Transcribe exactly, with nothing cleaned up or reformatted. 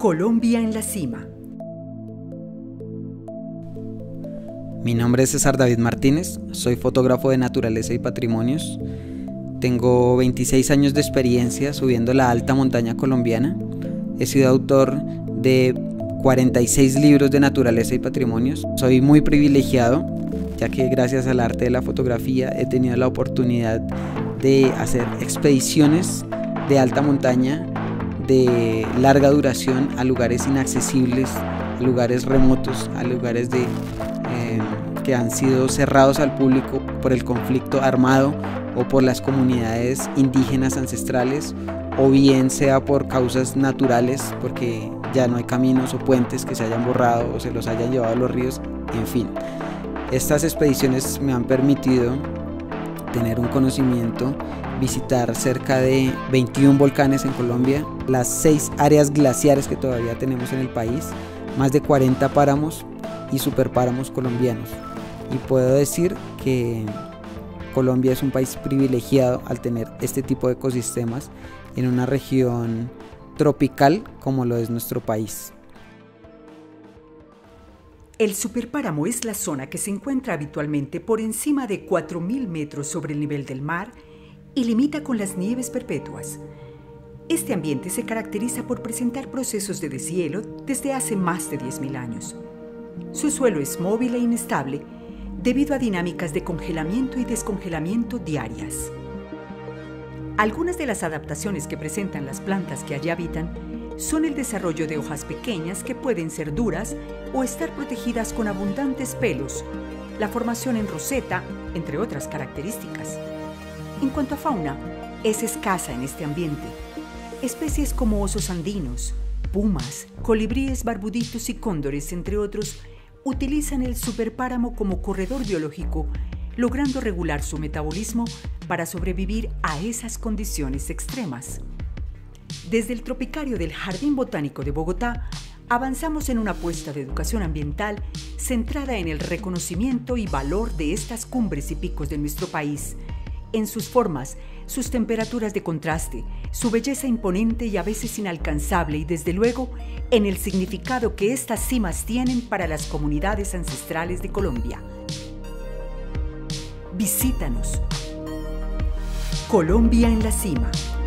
Colombia en la cima. Mi nombre es César David Martínez, soy fotógrafo de naturaleza y patrimonios. Tengo veintiséis años de experiencia subiendo la alta montaña colombiana. He sido autor de cuarenta y seis libros de naturaleza y patrimonios. Soy muy privilegiado, ya que gracias al arte de la fotografía he tenido la oportunidad de hacer expediciones de alta montaña de larga duración a lugares inaccesibles, a lugares remotos, a lugares de, eh, que han sido cerrados al público por el conflicto armado o por las comunidades indígenas ancestrales, o bien sea por causas naturales, porque ya no hay caminos o puentes que se hayan borrado o se los hayan llevado a los ríos, en fin. Estas expediciones me han permitido tener un conocimiento, visitar cerca de veintiún volcanes en Colombia, las seis áreas glaciares que todavía tenemos en el país, más de cuarenta páramos y superpáramos colombianos. Y puedo decir que Colombia es un país privilegiado al tener este tipo de ecosistemas en una región tropical como lo es nuestro país. El superpáramo es la zona que se encuentra habitualmente por encima de cuatro mil metros sobre el nivel del mar y limita con las nieves perpetuas. Este ambiente se caracteriza por presentar procesos de deshielo desde hace más de diez mil años. Su suelo es móvil e inestable debido a dinámicas de congelamiento y descongelamiento diarias. Algunas de las adaptaciones que presentan las plantas que allí habitan son el desarrollo de hojas pequeñas que pueden ser duras o estar protegidas con abundantes pelos, la formación en roseta, entre otras características. En cuanto a fauna, es escasa en este ambiente. Especies como osos andinos, pumas, colibríes barbuditos y cóndores, entre otros, utilizan el superpáramo como corredor biológico, logrando regular su metabolismo para sobrevivir a esas condiciones extremas. Desde el tropicario del Jardín Botánico de Bogotá, avanzamos en una apuesta de educación ambiental centrada en el reconocimiento y valor de estas cumbres y picos de nuestro país, en sus formas, sus temperaturas de contraste, su belleza imponente y a veces inalcanzable, y desde luego en el significado que estas cimas tienen para las comunidades ancestrales de Colombia. Visítanos. Colombia en la cima.